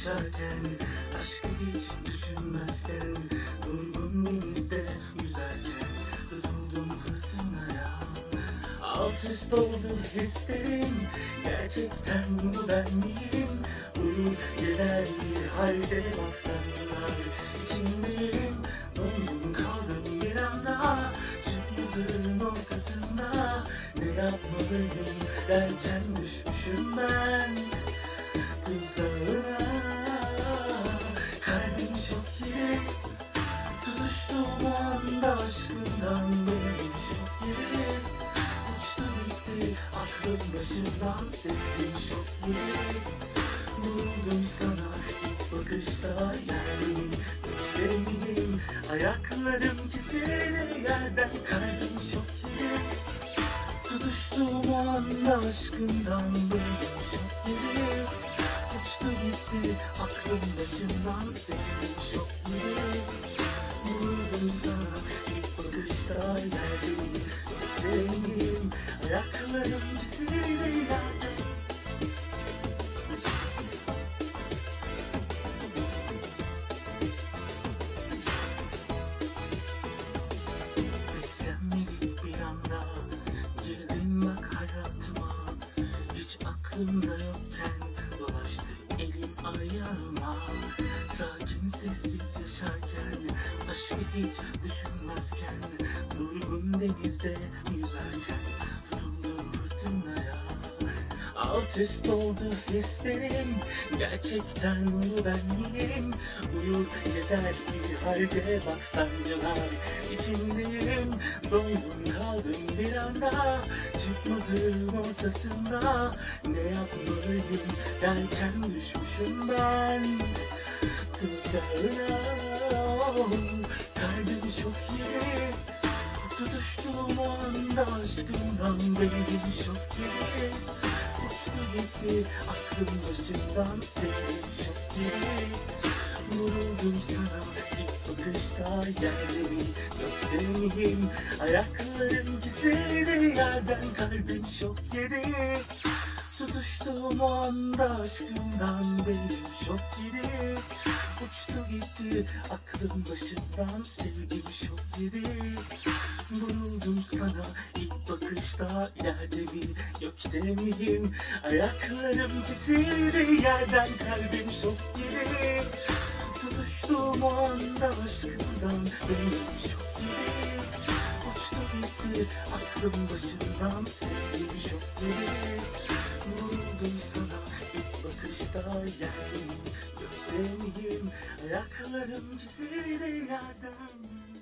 yaşarken, aşkı hiç düşünmezken, durgun denizde yüzerken tutuldum fırtınaya. Alt üst oldu hislerim, gerçekten bu ben miyim? Uyur gider bir halde baksanlar içindeyim. Dondum kaldım bir anda, çıkmazın ortasında. Ne yapmalıyım derken düşmüşüm ben tuzağına. Kalbim çok iyi, tutuştuğum anda aşkından benim çok iyi. Uçtu gitti aklım başımdan, sevdim çok iyi. Vuruldum sana ilk bakışta, yerliyim, gözlerim, ayaklarım kesildi yerden. Kalbim çok iyi, tutuştuğum anda aşkından benim çok iyi. Uçtu gitti aklım başımdan, sevdim çok iyi. Vuruldum sana ilk bakışta, yerliyim, gözlerim, ayaklarım kesildi yerden. Beklenmedik bir anda girdin bak hayatıma. Hiç aklımda yokken dolaştı elim ayağıma. Sakin sessiz yaşarken, aşkı hiç düşünmezken, durgun denizde yüzerken tutuldum fırtınaya. Alt üst oldu hislerim, gerçekten bu ben miyim? Uyur yeter bir halde bak sancılar içindeyim. Dondum kaldım bir anda, çıkmazın ortasında. Ne yapmalıyım derken düşmüşüm ben tuzağına. Kalbim çok iyi, tutuştuğum anda aşkından benim çok iyi. Uçtu gitti aklım başımdan, sevdim çok iyi. Vuruldum sana ilk bakışta, yerliyim, göklerim, ayaklarım kesildi yerden. Kalbim şok yedi, tutuştuğum anda aşkından benim şok yedi. Uçtu gitti aklım başımdan, sevdim şok yedi. Vuruldum sana ilk bakışta, yerde bir gökte miyim? Ayaklarım kesildi yerden, kalbim şok yedi. Tutuştuğum anda aşkından benim şok yedi. Uçtu gitti aklım başımdan, sevdim şok yedi. Vuruldum sana ilk bakışta, yerdeyim, gökte miyim? Ayaklarım kesildi yerden.